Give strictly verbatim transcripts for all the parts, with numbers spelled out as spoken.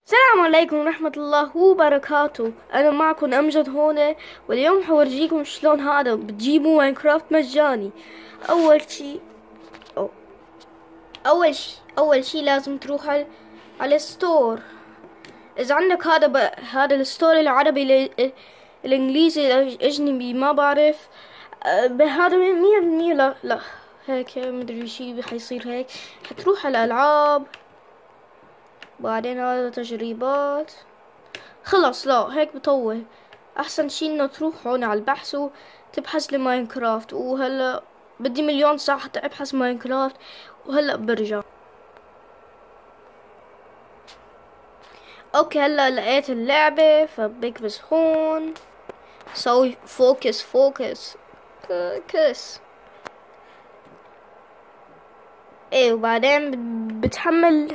السلام عليكم ورحمة الله وبركاته. أنا معكم أمجد هون، واليوم حورجيكم شلون هذا بتجيبوا ماينكرافت مجاني. أول شي أو أول شي أول شي لازم تروح على على الستور. إذا عندك هذا ب... هذا الستور العربي ال... الإنجليزي الأجنبي ما بعرف بهذا مية بالمية. لا لا هيك مدري شي حيصير هيك. حتروح على الألعاب، بعدين هذا تجريبات. خلص لا هيك بطول. احسن شي انه تروح هون على البحث وتبحث لماينكرافت. وهلا بدي مليون ساعة حتى ابحث ماينكرافت، وهلا برجع. اوكي هلا لقيت اللعبة، فبكبس هون سوي فوكس فوكس كس. ايه وبعدين بتحمل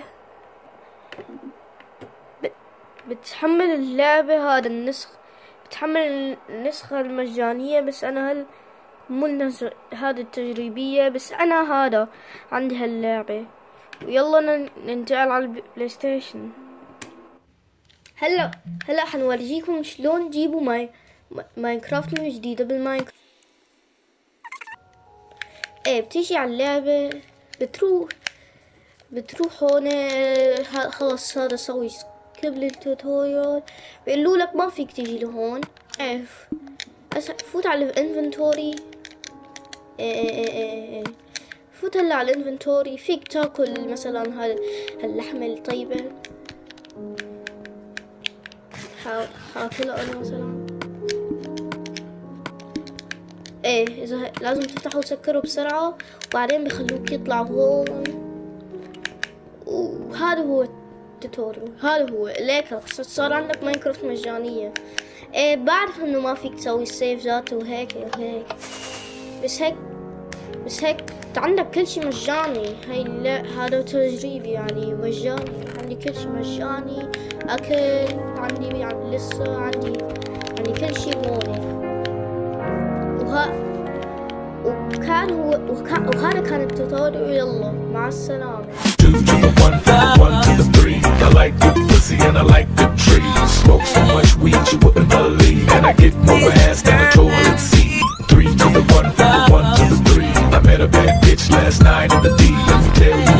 بتحمل اللعبة. هذا النسخ بتحمل النسخة المجانية، بس أنا هل مو النسخة هذا التجريبية. بس أنا هذا عندي هاللعبة. ويلا ننتقل على البلاي ستيشن. هلا هلا حنورجيكم شلون تجيبوا ماي ماينكرافت من جديدة بالماينكرافت. ايه بتيجي على اللعبة، بتروح بتروح هون. خلص هذا سوي قبل التوتوريال بيقولوا لك ما فيك تيجي لهون. اف فوت على الانفنتوري. فوت هلا على الانفنتوري. فيك تاكل مثلا هاللحمة الطيبة. حاكلها انا مثلا. ايه اذا لازم تفتحوا وتسكروا بسرعة، وبعدين بخلوك يطلع هون. وهذا هو التوتوريال. هذا هو ليك صار عندك ماينكرافت مجانية. ايه بعرف انه ما فيك تسوي سيف ذاته وهيك وهيك، بس هيك بس هيك عندك كل شي مجاني. هاي لا هذا تجريبي يعني مجاني. عندي كل شي مجاني، اكل عندي يعني لسه عندي يعني كل شي هون. وها وكان هو وكان وهذا كان التوتوريال. يلا مع السلامة. Two to the one, from the one to the three. I like good pussy and I like good trees. Smoke so much weed you wouldn't believe, and I get more ass than a toilet seat. Three to the one, from the one to the three. I met a bad bitch last night in the D. Let me tell you.